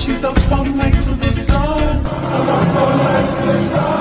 She's up all night to the sun. Up all night to the sun.